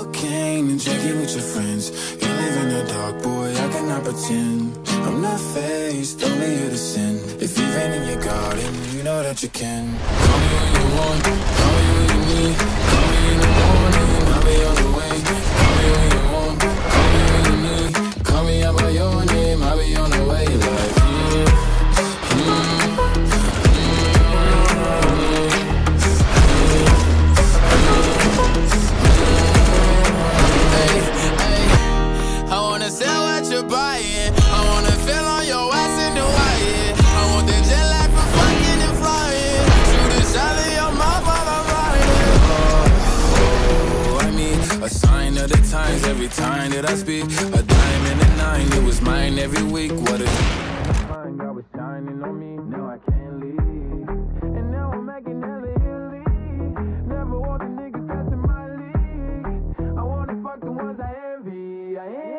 cocaine and drinking with your friends. You live in the dark, boy, I cannot pretend. I'm not faced, only here to sin. If you've been in your garden, you know that you can. Call me when you want, call me when you need. Call me in the morning, I'll be on the way. Call me when you want, call me when you need. Call me out by your name, I'll be on the way. Like, I wanna sell what you're buying. I wanna feel on your ass in the wire. I want that jet lag for fucking and flying. Shoot a shot in your mouth while I'm riding. oh, I mean, a sign of the times every time that I speak. A dime and a nine, it was mine every week. What a God was shining on me, now I can't leave. And now I'm making hella Italy. Never want the niggas touching my league. I wanna fuck the ones I envy. I envy.